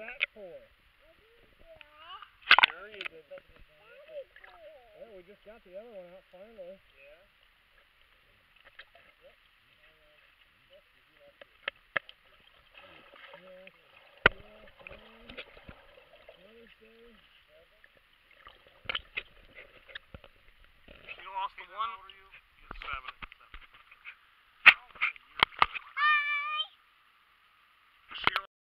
that for? Sure you did. Well, we just got the other one out finally.